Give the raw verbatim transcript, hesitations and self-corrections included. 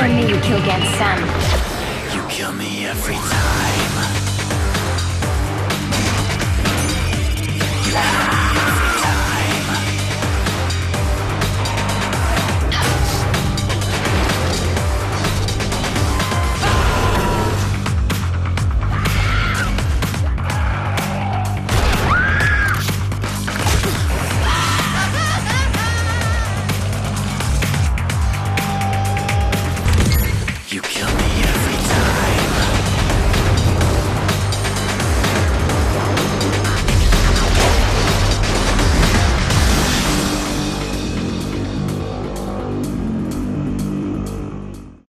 Turn me, you kill against Sam. You kill me every time.